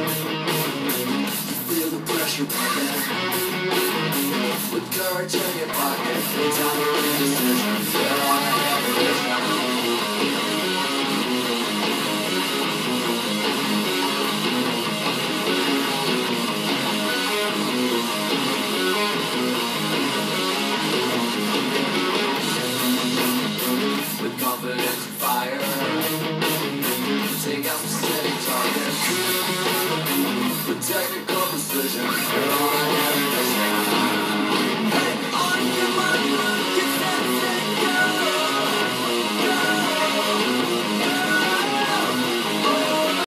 Feel the pressure building. With courage in your pocket, it's time to make decisions. You're on